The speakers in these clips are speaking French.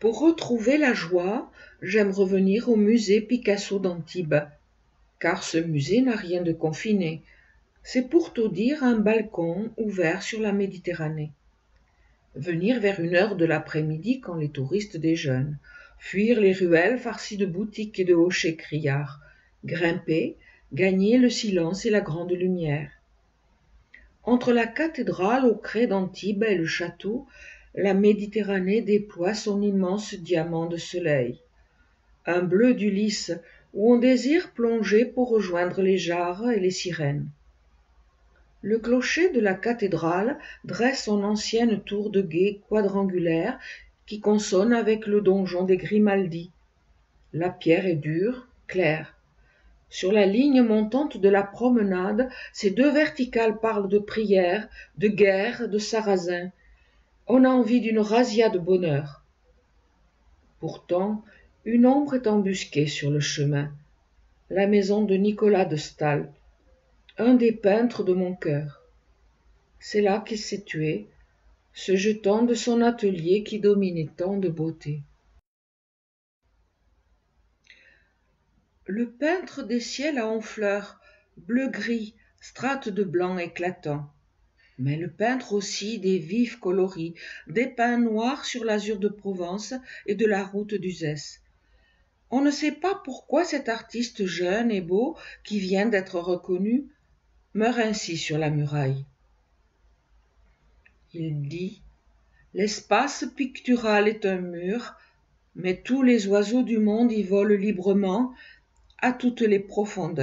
Pour retrouver la joie, j'aime revenir au musée Picasso d'Antibes, car ce musée n'a rien de confiné. C'est pour tout dire un balcon ouvert sur la Méditerranée. Venir vers 1 heure de l'après-midi quand les touristes déjeunent, fuir les ruelles farcies de boutiques et de hochets criards, grimper, gagner le silence et la grande lumière. Entre la cathédrale au crêt d'Antibes et le château, la Méditerranée déploie son immense diamant de soleil. Un bleu d'Ulysse où on désire plonger pour rejoindre les jarres et les sirènes. Le clocher de la cathédrale dresse son ancienne tour de guet quadrangulaire qui consonne avec le donjon des Grimaldi. La pierre est dure, claire. Sur la ligne montante de la promenade, ces 2 verticales parlent de prière, de guerre, de sarrasin. On a envie d'une razzia de bonheur. Pourtant, une ombre est embusquée sur le chemin. La maison de Nicolas de Staël, un des peintres de mon cœur. C'est là qu'il s'est tué, se jetant de son atelier qui dominait tant de beauté. Le peintre des ciels à honfleurs, bleu-gris, strates de blanc éclatant. Mais le peintre aussi des vifs coloris, des pins noirs sur l'azur de Provence et de la route d'Uzès. On ne sait pas pourquoi cet artiste jeune et beau, qui vient d'être reconnu, meurt ainsi sur la muraille. Il dit « L'espace pictural est un mur, mais tous les oiseaux du monde y volent librement, à toutes les profondeurs. »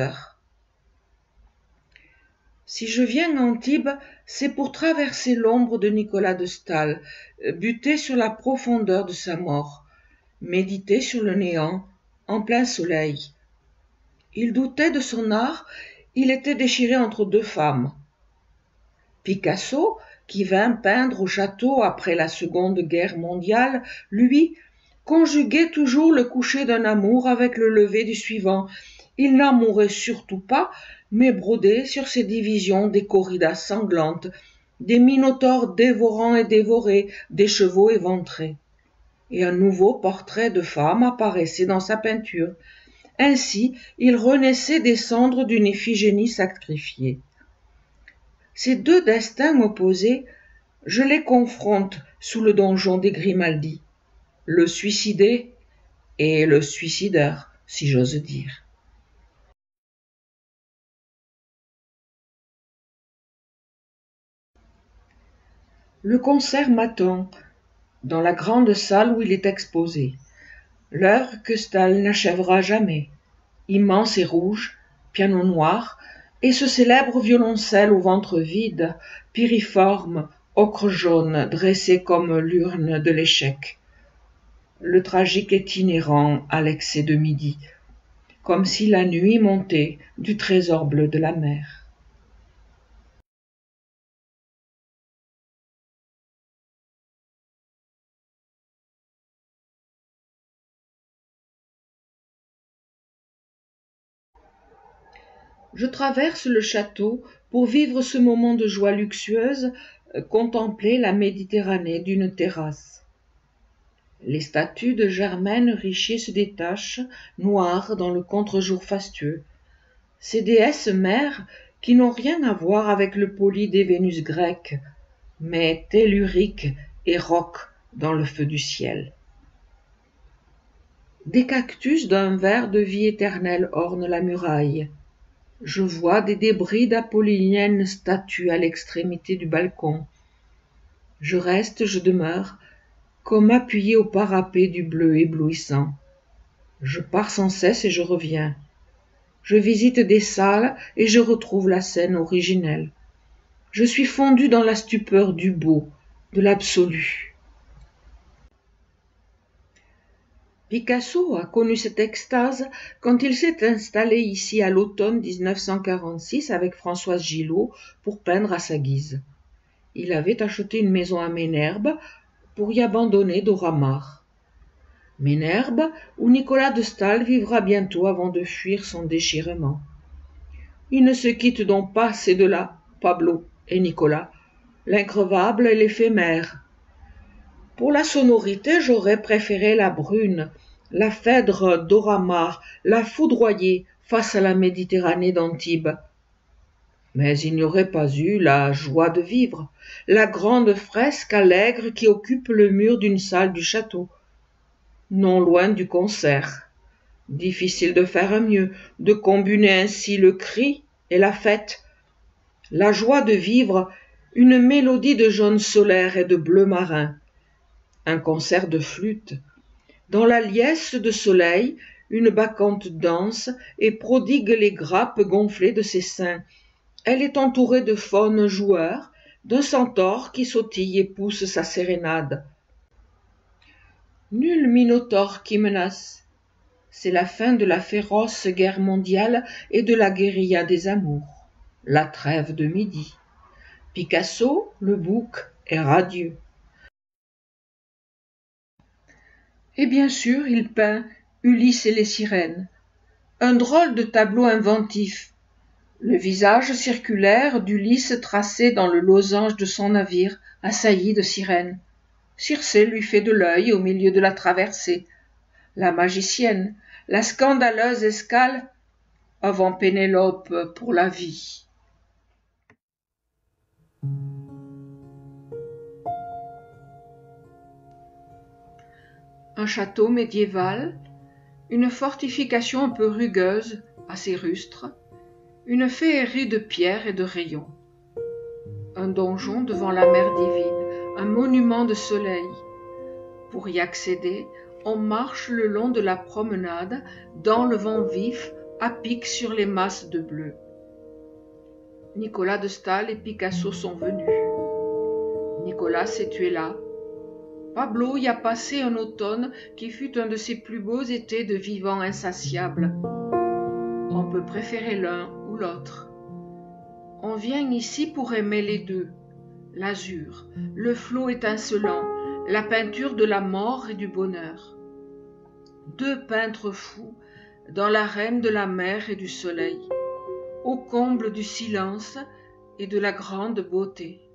Si je viens à Antibes, c'est pour traverser l'ombre de Nicolas de Staël, buter sur la profondeur de sa mort, méditer sur le néant, en plein soleil. Il doutait de son art, il était déchiré entre 2 femmes. Picasso, qui vint peindre au château après la Seconde Guerre mondiale, lui, conjuguait toujours le coucher d'un amour avec le lever du suivant. Il n'amourait surtout pas, mais brodait sur ses divisions des corridas sanglantes, des minotaures dévorants et dévorés, des chevaux éventrés. Et un nouveau portrait de femme apparaissait dans sa peinture. Ainsi, il renaissait des cendres d'une Iphigénie sacrifiée. Ces 2 destins opposés, je les confronte sous le donjon des Grimaldi, le suicidé et le suicideur, si j'ose dire. Le concert m'attend, dans la grande salle où il est exposé. L'œuvre que Staël n'achèvera jamais, immense et rouge, piano noir, et ce célèbre violoncelle au ventre vide, piriforme, ocre jaune, dressé comme l'urne de l'échec. Le tragique est inhérent à l'excès de midi, comme si la nuit montait du trésor bleu de la mer. Je traverse le château pour vivre ce moment de joie luxueuse, contempler la Méditerranée d'une terrasse. Les statues de Germaine Richier se détachent, noires dans le contre-jour fastueux. Ces déesses mères qui n'ont rien à voir avec le poli des Vénus grecques, mais telluriques et rauques dans le feu du ciel. Des cactus d'un vert de vie éternelle ornent la muraille. Je vois des débris d'apolliniennes statues à l'extrémité du balcon. Je reste, je demeure, comme appuyé au parapet du bleu éblouissant. Je pars sans cesse et je reviens. Je visite des salles et je retrouve la scène originelle. Je suis fondu dans la stupeur du beau, de l'absolu. Picasso a connu cette extase quand il s'est installé ici à l'automne 1946 avec Françoise Gillot pour peindre à sa guise. Il avait acheté une maison à Ménherbe pour y abandonner Dora Maar. Ménherbe, où Nicolas de Staël vivra bientôt avant de fuir son déchirement. Ils ne se quittent donc pas, ces 2-là, Pablo et Nicolas, l'increvable et l'éphémère. Pour la sonorité, j'aurais préféré la brune, la Phèdre d'Oramar, la foudroyer face à la Méditerranée d'Antibes. Mais il n'y aurait pas eu la joie de vivre, la grande fresque allègre qui occupe le mur d'une salle du château, non loin du concert. Difficile de faire mieux, de combiner ainsi le cri et la fête. La joie de vivre, une mélodie de jaune solaire et de bleu marin. Un concert de flûte. Dans la liesse de soleil, une bacchante danse et prodigue les grappes gonflées de ses seins. Elle est entourée de faunes joueurs, d'un centaure qui sautille et pousse sa sérénade. Nul minotaure qui menace. C'est la fin de la féroce guerre mondiale et de la guérilla des amours. La trêve de midi. Picasso, le bouc, est radieux. Et bien sûr, il peint Ulysse et les sirènes. Un drôle de tableau inventif. Le visage circulaire d'Ulysse tracé dans le losange de son navire, assailli de sirènes. Circé lui fait de l'œil au milieu de la traversée. La magicienne, la scandaleuse escale, avant Pénélope pour la vie. Un château médiéval, une fortification un peu rugueuse, assez rustre, une féerie de pierres et de rayons, un donjon devant la mer divine, un monument de soleil. Pour y accéder, on marche le long de la promenade, dans le vent vif, à pic sur les masses de bleu. Nicolas de Staël et Picasso sont venus. Nicolas s'est tué là. Pablo y a passé un automne qui fut un de ses plus beaux étés de vivant insatiable. On peut préférer l'un ou l'autre. On vient ici pour aimer les deux, l'azur, le flot étincelant, la peinture de la mort et du bonheur. Deux peintres fous dans l'arène de la mer et du soleil, au comble du silence et de la grande beauté.